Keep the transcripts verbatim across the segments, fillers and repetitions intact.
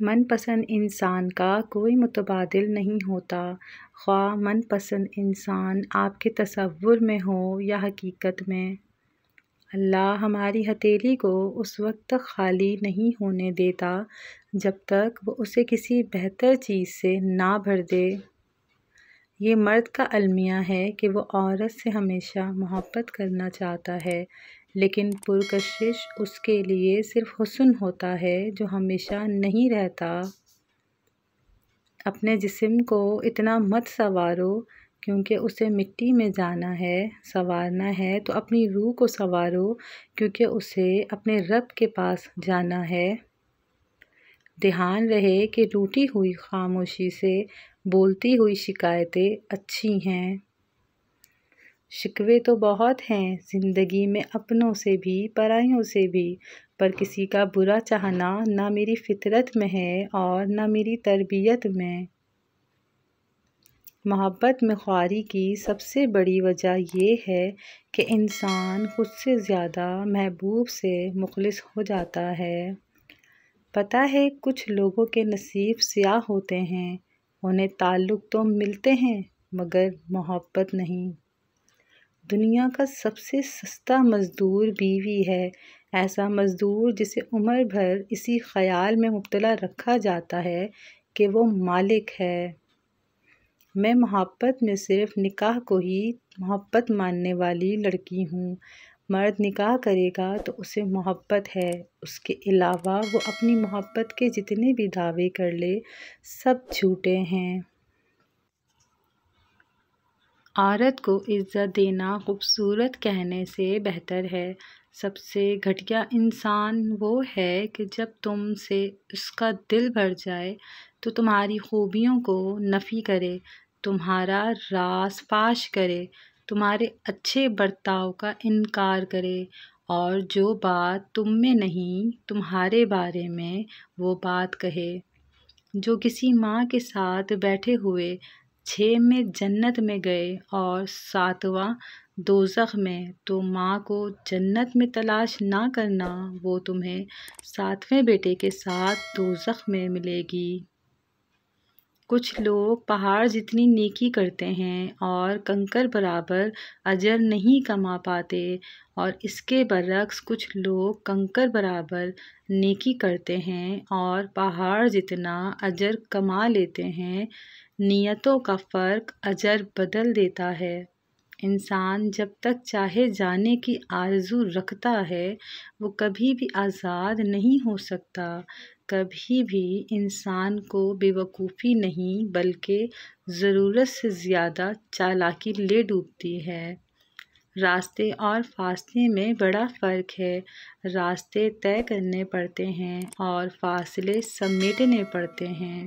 من پسند انسان کا کوئی متبادل نہیں ہوتا، خواہ من پسند انسان آپ کے تصور میں ہو یا حقیقت میں۔ اللہ ہماری ہتھیلی کو اس وقت تک خالی نہیں ہونے دیتا جب تک وہ اسے کسی بہتر چیز سے نہ بھر دے۔ یہ مرد کا المیہ ہے کہ وہ عورت سے ہمیشہ محبت کرنا چاہتا ہے، لیکن پرکشش اس کے لیے صرف حسن ہوتا ہے جو ہمیشہ نہیں رہتا۔ اپنے جسم کو اتنا مت سنوارو کیونکہ اسے مٹی میں جانا ہے، سنوارنا ہے تو اپنی روح کو سنوارو کیونکہ اسے اپنے رب کے پاس جانا ہے۔ دھیان رہے کہ روٹھی ہوئی خاموشی سے بولتی ہوئی شکایتیں اچھی ہیں۔ شکوے تو بہت ہیں زندگی میں، اپنوں سے بھی پرائیوں سے بھی، پر کسی کا برا چاہنا نہ میری فطرت میں ہے اور نہ میری تربیت میں۔ محبت میں خواری کی سب سے بڑی وجہ یہ ہے کہ انسان خود سے زیادہ محبوب سے مخلص ہو جاتا ہے۔ پتہ ہے کچھ لوگوں کے نصیب سیاہ ہوتے ہیں، انہیں تعلق تو ملتے ہیں مگر محبت نہیں۔ دنیا کا سب سے سستا مزدور بیوی ہے، ایسا مزدور جسے عمر بھر اسی خیال میں مبتلا رکھا جاتا ہے کہ وہ مالک ہے۔ میں محبت میں صرف نکاح کو ہی محبت ماننے والی لڑکی ہوں۔ مرد نکاح کرے گا تو اسے محبت ہے، اس کے علاوہ وہ اپنی محبت کے جتنے بھی دعوے کر لے سب جھوٹے ہیں۔ عورت کو عزت دینا خوبصورت کہنے سے بہتر ہے۔ سب سے گھٹیا انسان وہ ہے کہ جب تم سے اس کا دل بھر جائے تو تمہاری خوبیوں کو نفی کرے، تمہارا راز فاش کرے، تمہارے اچھے برتاؤ کا انکار کرے، اور جو بات تم میں نہیں تمہارے بارے میں وہ بات کہے۔ جو کسی ماں کے ساتھ بیٹھے ہوئے چھ میں جنت میں گئے اور ساتواں دوزخ میں، تو ماں کو جنت میں تلاش نہ کرنا، وہ تمہیں ساتویں بیٹے کے ساتھ دوزخ میں ملے گی۔ کچھ لوگ پہاڑ جتنی نیکی کرتے ہیں اور کنکر برابر اجر نہیں کما پاتے، اور اس کے برعکس کچھ لوگ کنکر برابر نیکی کرتے ہیں اور پہاڑ جتنا اجر کما لیتے ہیں۔ نیتوں کا فرق اجر بدل دیتا ہے۔ انسان جب تک چاہے جانے کی آرزو رکھتا ہے وہ کبھی بھی آزاد نہیں ہو سکتا۔ کبھی بھی انسان کو بے وقوفی نہیں بلکہ ضرورت سے زیادہ چالاکی لے ڈوبتی ہے۔ راستے اور فاصلے میں بڑا فرق ہے۔ راستے طے کرنے پڑتے ہیں اور فاصلے سمیٹنے پڑتے ہیں۔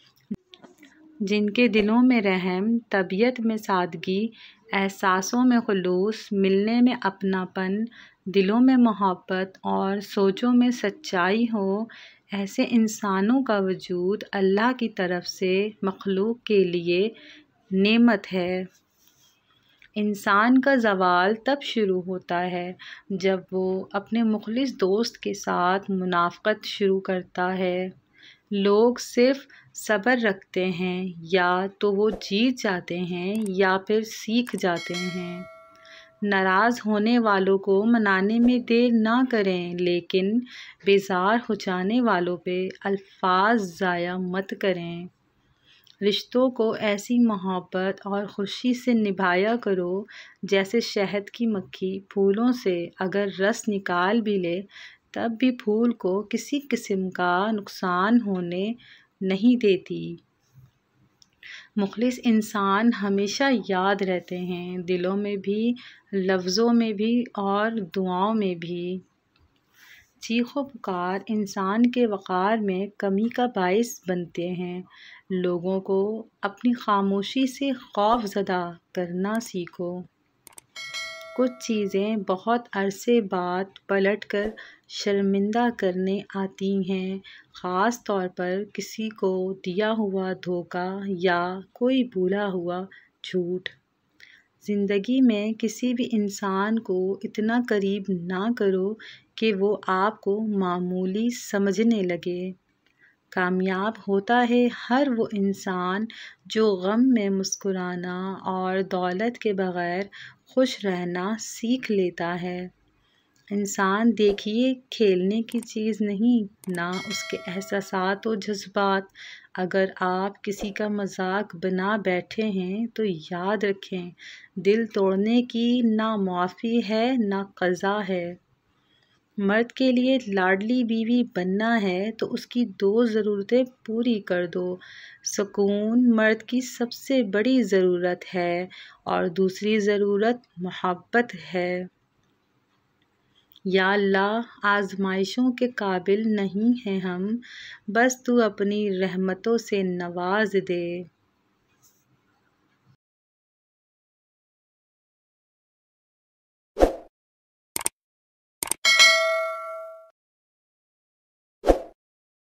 جن کے دلوں میں رحم، طبیعت میں سادگی، احساسوں میں خلوص، ملنے میں اپناپن، دلوں میں محبت اور سوچوں میں سچائی ہو، ایسے انسانوں کا وجود اللہ کی طرف سے مخلوق کے لیے نعمت ہے۔ انسان کا زوال تب شروع ہوتا ہے جب وہ اپنے مخلص دوست کے ساتھ منافقت شروع کرتا ہے۔ لوگ صرف صبر رکھتے ہیں، یا تو وہ جیت جاتے ہیں یا پھر سیکھ جاتے ہیں۔ ناراض ہونے والوں کو منانے میں دیر نہ کریں، لیکن بیزار ہو جانے والوں پہ الفاظ ضائع مت کریں۔ رشتوں کو ایسی محبت اور خوشی سے نبھایا کرو جیسے شہد کی مکھی پھولوں سے اگر رس نکال بھی لے تب بھی پھول کو کسی قسم کا نقصان ہونے نہیں دیتی۔ مخلص انسان ہمیشہ یاد رہتے ہیں، دلوں میں بھی، لفظوں میں بھی اور دعاؤں میں بھی۔ چیخ و پکار انسان کے وقار میں کمی کا باعث بنتے ہیں۔ لوگوں کو اپنی خاموشی سے خوف زدہ کرنا سیکھو۔ کچھ چیزیں بہت عرصے بعد پلٹ کر شرمندہ کرنے آتی ہیں، خاص طور پر کسی کو دیا ہوا دھوکہ یا کوئی بھولا ہوا جھوٹ۔ زندگی میں کسی بھی انسان کو اتنا قریب نہ کرو کہ وہ آپ کو معمولی سمجھنے لگے۔ کامیاب ہوتا ہے ہر وہ انسان جو غم میں مسکرانا اور دولت کے بغیر خوش رہنا سیکھ لیتا ہے۔ انسان دیکھیے کھیلنے کی چیز نہیں، نہ اس کے احساسات و جذبات۔ اگر آپ کسی کا مذاق بنا بیٹھے ہیں تو یاد رکھیں، دل توڑنے کی نہ معافی ہے نہ قضا ہے۔ مرد کے لیے لاڈلی بیوی بننا ہے تو اس کی دو ضرورتیں پوری کر دو۔ سکون مرد کی سب سے بڑی ضرورت ہے اور دوسری ضرورت محبت ہے۔ یا اللہ، آزمائشوں کے قابل نہیں ہیں ہم، بس تو اپنی رحمتوں سے نواز دے۔